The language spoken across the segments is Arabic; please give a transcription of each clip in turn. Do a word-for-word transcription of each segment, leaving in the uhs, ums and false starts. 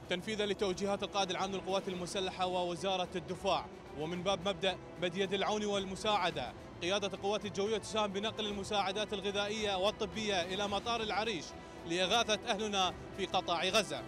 تنفيذا لتوجيهات القائد العام للقوات المسلحة ووزارة الدفاع، ومن باب مبدأ مد يد العون والمساعدة، قيادة القوات الجوية تساهم بنقل المساعدات الغذائية والطبية إلى مطار العريش لإغاثة أهلنا في قطاع غزة.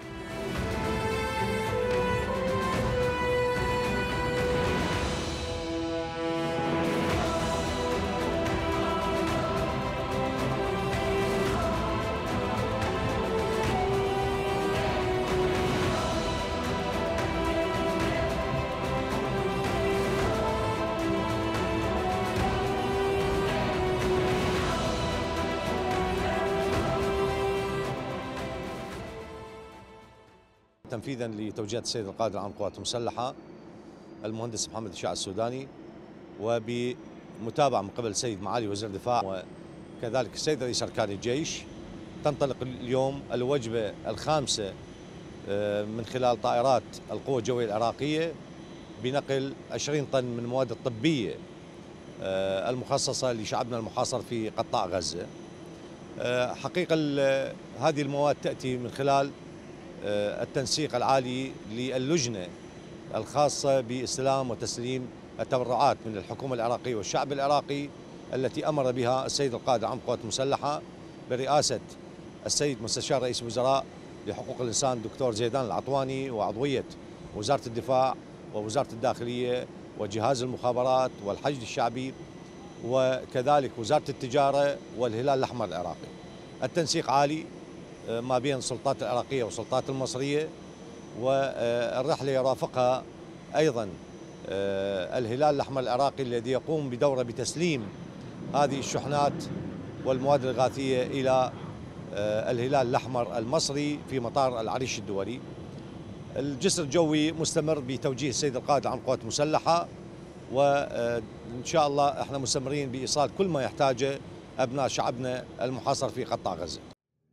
تنفيذا لتوجيهات السيد القائد العام للقوات المسلحة المهندس محمد الشاع السوداني، وبمتابعة من قبل السيد معالي وزير الدفاع وكذلك السيد رئيس أركان الجيش، تنطلق اليوم الوجبة الخامسة من خلال طائرات القوة الجوية العراقية بنقل عشرين طن من المواد الطبية المخصصة لشعبنا المحاصر في قطاع غزة. حقيقة هذه المواد تأتي من خلال التنسيق العالي للجنة الخاصة باستلام وتسليم التبرعات من الحكومة العراقية والشعب العراقي التي أمر بها السيد القائد العام للقوات المسلحة برئاسة السيد مستشار رئيس الوزراء لحقوق الإنسان الدكتور زيدان العطواني، وعضوية وزارة الدفاع ووزارة الداخلية وجهاز المخابرات والحشد الشعبي وكذلك وزارة التجارة والهلال الأحمر العراقي. التنسيق عالي ما بين السلطات العراقية والسلطات المصرية، والرحلة يرافقها أيضا الهلال الأحمر العراقي الذي يقوم بدوره بتسليم هذه الشحنات والمواد الإغاثية إلى الهلال الأحمر المصري في مطار العريش الدولي. الجسر الجوي مستمر بتوجيه السيد القائد العام للقوات المسلحة، وإن شاء الله احنا مستمرين بإيصال كل ما يحتاجه أبناء شعبنا المحاصر في قطاع غزة.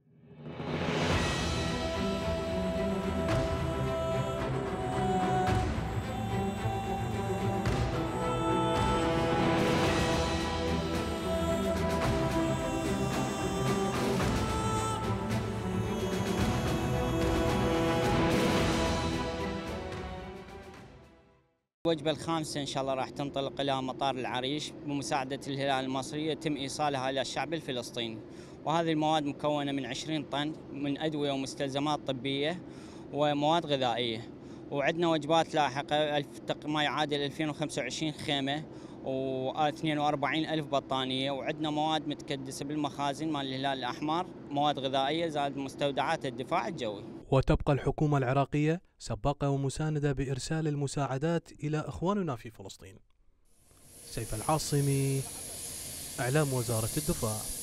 الوجبة الخامسة إن شاء الله راح تنطلق إلى مطار العريش بمساعدة الهلال المصري، يتم إيصالها إلى الشعب الفلسطيني. وهذه المواد مكونة من عشرين طن من أدوية ومستلزمات طبية ومواد غذائية، وعندنا وجبات لاحقة ما يعادل ألفين وخمسة وعشرين خيمة واثنين وأربعين ألف بطانية، وعندنا مواد متكدسة بالمخازن مال الهلال الأحمر، مواد غذائية زائد مستودعات الدفاع الجوي. وتبقى الحكومة العراقية سباقة ومساندة بإرسال المساعدات إلى إخواننا في فلسطين. سيف العاصمي، إعلام وزارة الدفاع.